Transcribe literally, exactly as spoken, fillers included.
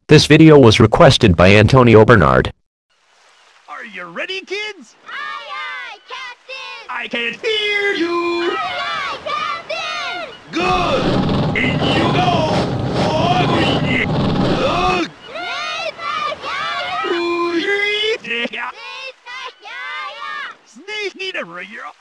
This video was requested by Antonio Bernard. Are you ready, kids? Aye, aye, Captain! I can hear you! Aye, aye, Captain! Good! In you go! Sneaky to